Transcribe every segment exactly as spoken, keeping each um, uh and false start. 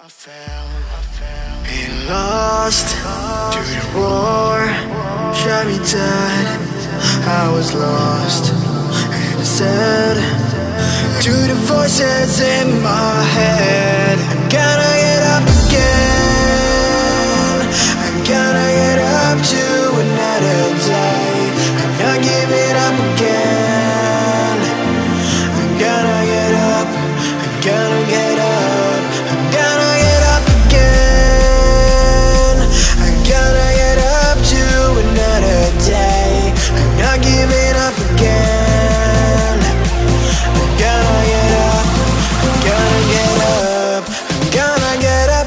Been lost to the war, shot me dead. I was lost and sad to the voices in my head. I'm gonna get up again. I'm gonna get up to another day. I'm not giving up again. I'm gonna get up. I'm gonna get up. I'm gonna get up again. I'm gonna get up to another day. I'm not giving up again. I'm gonna get up. I'm gonna get up. I'm gonna get up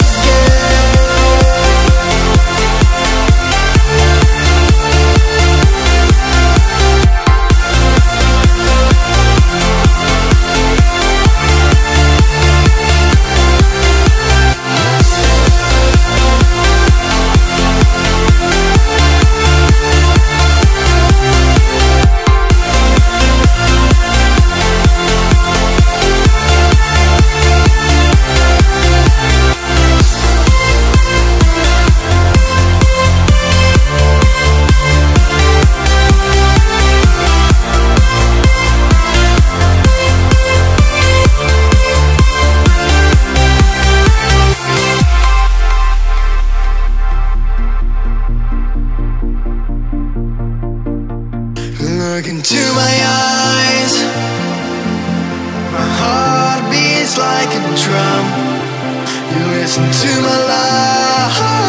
Look into my eyes. My heart beats like a drum. You listen to my life.